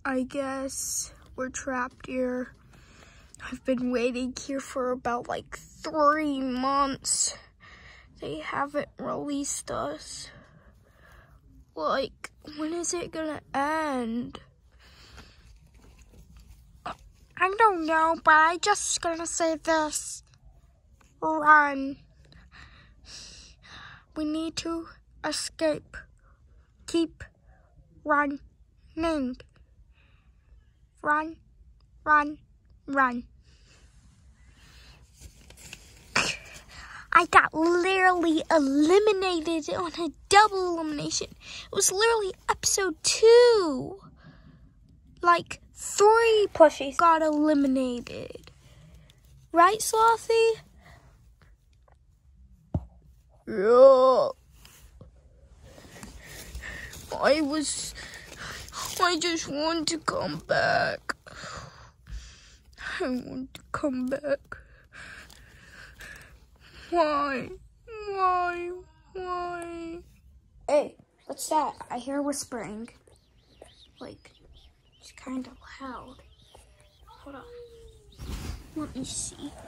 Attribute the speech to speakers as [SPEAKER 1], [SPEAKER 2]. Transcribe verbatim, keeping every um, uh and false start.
[SPEAKER 1] I guess we're trapped here. I've been waiting here for about like three months. They haven't released us. Like, when is it gonna end? I don't know, but I just gonna say this. Run. We need to escape. Keep running. Run, run, run. I got literally eliminated on a double elimination. It was literally episode two. Like, three Plushies got eliminated. Right, Slothy? Yeah. I was... I just want to come back. I want to come back. Why? Why? Why? Hey, what's that? I hear whispering. Like, it's kind of loud. Hold on. Let me see.